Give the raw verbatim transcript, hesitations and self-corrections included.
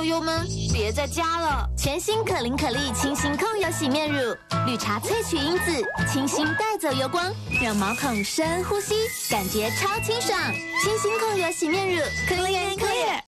油油们，别再加了。 全新可伶可俐清新控油洗面乳，绿茶萃取因子，清新带走油光，让毛孔深呼吸，感觉超清爽。清新控油洗面乳 ，Clean and Clear。